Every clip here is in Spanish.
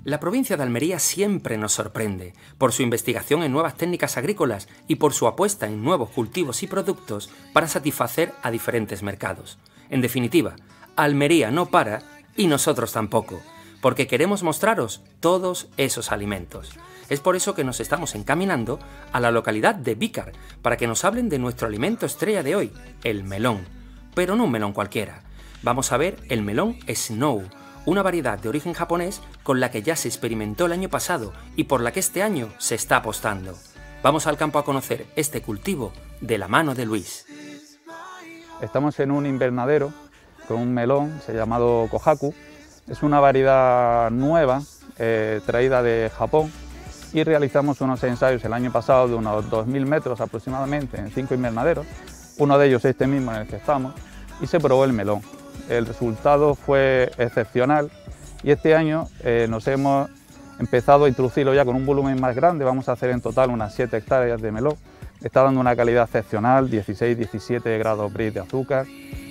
La provincia de Almería siempre nos sorprende por su investigación en nuevas técnicas agrícolas y por su apuesta en nuevos cultivos y productos para satisfacer a diferentes mercados. En definitiva, Almería no para y nosotros tampoco, porque queremos mostraros todos esos alimentos. Es por eso que nos estamos encaminando a la localidad de Vícar para que nos hablen de nuestro alimento estrella de hoy, el melón. Pero no un melón cualquiera. Vamos a ver el melón Snow, una variedad de origen japonés con la que ya se experimentó el año pasado y por la que este año se está apostando. Vamos al campo a conocer este cultivo de la mano de Luis. Estamos en un invernadero con un melón llamado Kohaku. Es una variedad nueva traída de Japón y realizamos unos ensayos el año pasado de unos 2000 metros aproximadamente en 5 invernaderos. Uno de ellos este mismo en el que estamos y se probó el melón. El resultado fue excepcional y este año nos hemos empezado a introducirlo ya con un volumen más grande. Vamos a hacer en total unas 7 hectáreas de melón. Está dando una calidad excepcional, 16-17 grados Brix de azúcar.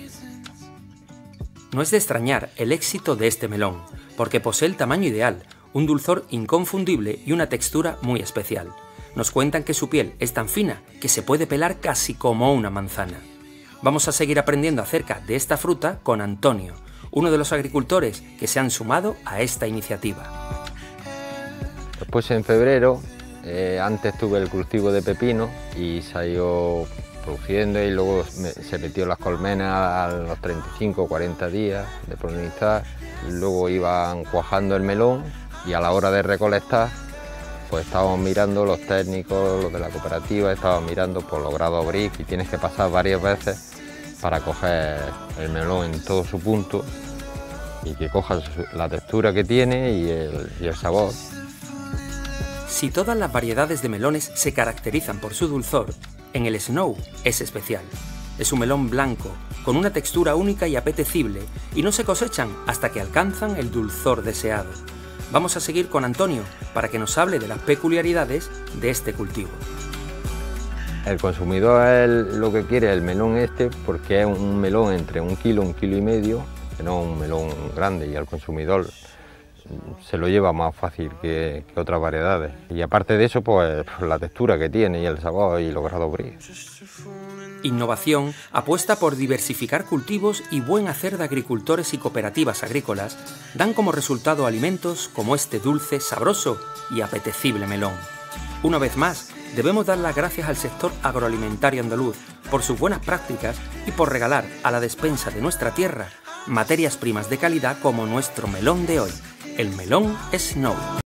No es de extrañar el éxito de este melón, porque posee el tamaño ideal, un dulzor inconfundible y una textura muy especial. Nos cuentan que su piel es tan fina que se puede pelar casi como una manzana. Vamos a seguir aprendiendo acerca de esta fruta con Antonio, uno de los agricultores que se han sumado a esta iniciativa. Después en febrero, antes tuve el cultivo de pepino y se ha ido produciendo y luego se metió las colmenas a los 35 o 40 días de polinizar. Luego iban cuajando el melón y a la hora de recolectar, pues estábamos mirando los técnicos, los de la cooperativa, estábamos mirando por los grados Brix y tienes que pasar varias veces para coger el melón en todo su punto y que cojas la textura que tiene y el sabor. Si todas las variedades de melones se caracterizan por su dulzor, en el Snow es especial. Es un melón blanco, con una textura única y apetecible, y no se cosechan hasta que alcanzan el dulzor deseado. Vamos a seguir con Antonio para que nos hable de las peculiaridades de este cultivo. El consumidor es lo que quiere el melón este porque es un melón entre 1 kilo, 1,5 kilos, que no un melón grande, y al consumidor se lo lleva más fácil que otras variedades. Y aparte de eso, pues la textura que tiene y el sabor y los grados Brix. Innovación apuesta por diversificar cultivos y buen hacer de agricultores y cooperativas agrícolas dan como resultado alimentos como este dulce, sabroso y apetecible melón. Una vez más, debemos dar las gracias al sector agroalimentario andaluz por sus buenas prácticas y por regalar a la despensa de nuestra tierra materias primas de calidad como nuestro melón de hoy, el melón Snow.